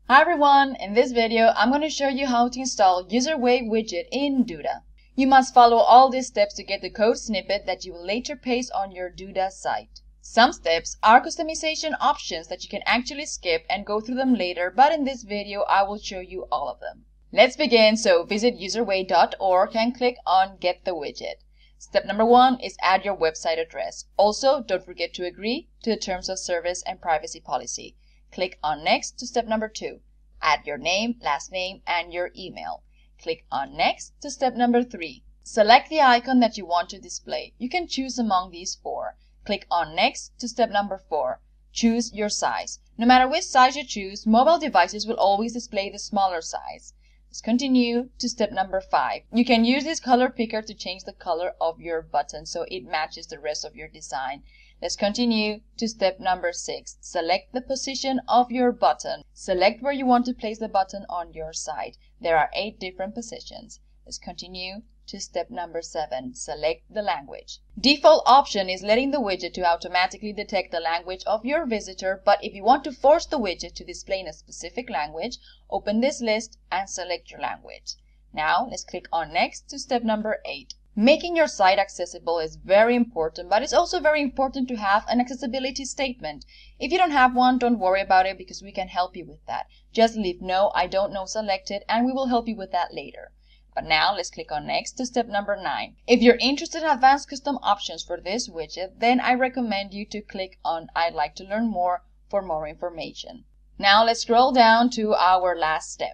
Hi everyone, in this video I'm going to show you how to install UserWay widget in Duda. You must follow all these steps to get the code snippet that you will later paste on your Duda site. Some steps are customization options that you can actually skip and go through them later, but in this video I will show you all of them. Let's begin. So visit userway.org and click on Get the Widget. Step number 1 is add your website address. Also, don't forget to agree to the terms of service and privacy policy. Click on Next to step number 2. Add your name, last name, and your email. Click on Next to step number 3. Select the icon that you want to display. You can choose among these 4. Click on Next to step number 4. Choose your size. No matter which size you choose, mobile devices will always display the smaller size. Let's continue to step number 5. You can use this color picker to change the color of your button so it matches the rest of your design. Let's continue to step number 6. Select the position of your button. Select where you want to place the button on your site. There are 8 different positions. Let's continue to step number 7. Select the language. Default option is letting the widget to automatically detect the language of your visitor, but if you want to force the widget to display in a specific language, open this list and select your language. Now let's click on Next to step number 8. Making your site accessible is very important, but it's also very important to have an accessibility statement. If you don't have one, don't worry about it because we can help you with that. Just leave No, I don't know selected and we will help you with that later. But now let's click on Next to step number 9. If you're interested in advanced custom options for this widget, then I recommend you to click on I'd like to learn more for more information. Now let's scroll down to our last step.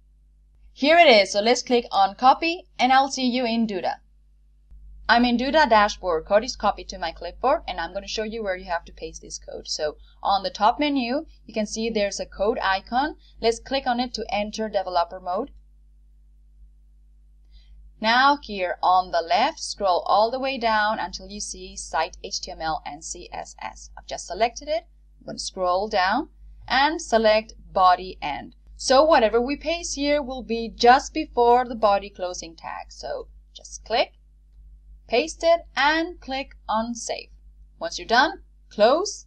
Here it is, so let's click on Copy and I'll see you in Duda. I'm in Duda dashboard. Code is copied to my clipboard and I'm going to show you where you have to paste this code. So on the top menu, you can see there's a code icon. Let's click on it to enter developer mode. Now here on the left, scroll all the way down until you see Site HTML and CSS. I've just selected it. I'm going to scroll down and select Body End. So whatever we paste here will be just before the body closing tag. So just click, paste it, and click on Save. Once you're done, close.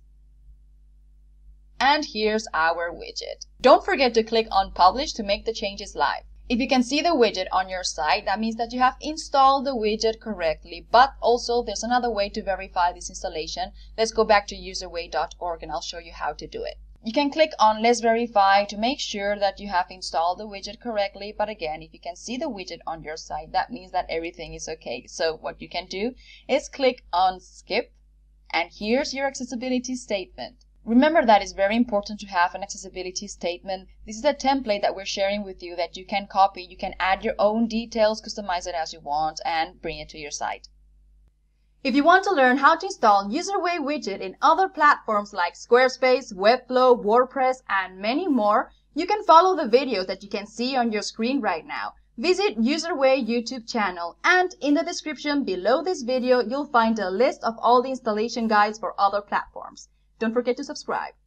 And here's our widget. Don't forget to click on Publish to make the changes live. If you can see the widget on your site, that means that you have installed the widget correctly, but also there's another way to verify this installation. Let's go back to userway.org and I'll show you how to do it. You can click on Let's Verify to make sure that you have installed the widget correctly, but again, if you can see the widget on your site, that means that everything is okay. So what you can do is click on Skip, and here's your accessibility statement. Remember that it's very important to have an accessibility statement. This is a template that we're sharing with you that you can copy. You can add your own details, customize it as you want, and bring it to your site. If you want to learn how to install UserWay widget in other platforms like Squarespace, Webflow, WordPress, and many more, you can follow the videos that you can see on your screen right now. Visit UserWay YouTube channel, and in the description below this video, you'll find a list of all the installation guides for other platforms. Don't forget to subscribe.